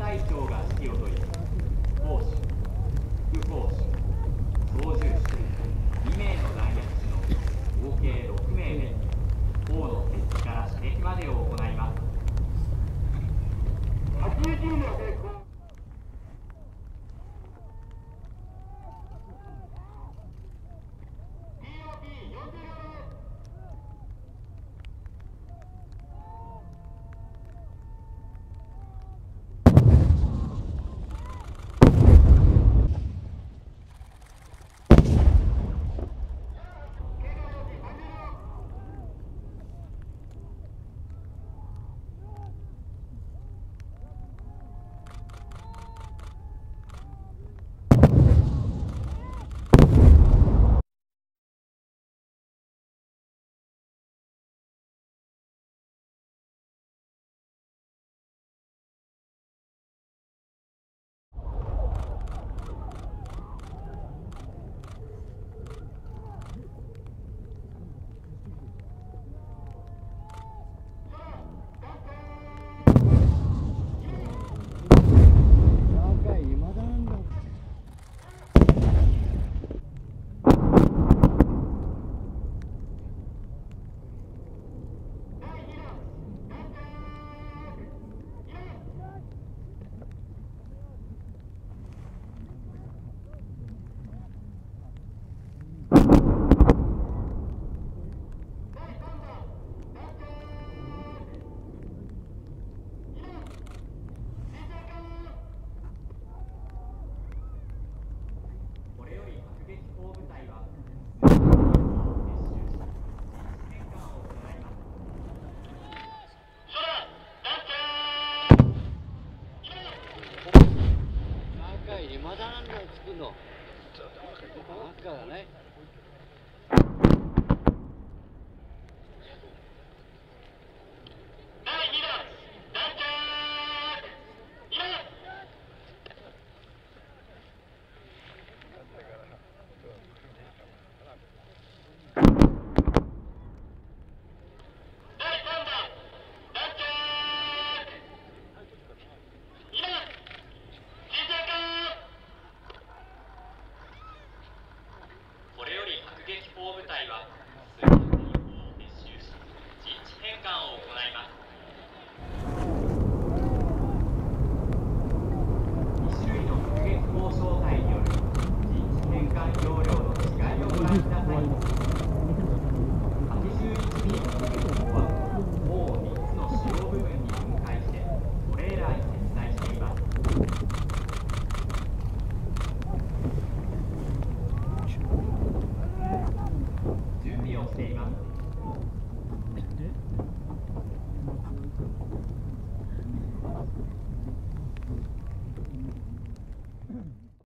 隊長が指揮を執り、砲手、副砲手、操縦手2名の弾薬手の合計6名で砲の設置から射撃までを行います。80秒成功。 まだなんだよ作るの。からね。 砲部隊は水爆に砲を撤収し陣地変換を行います。2種類の迫撃砲小隊による陣地変換容量の違いをご覧ください。81ミリの迫撃砲は砲を3つの主要部分に分解してトレーラーに積載しています。準備をしています。 うん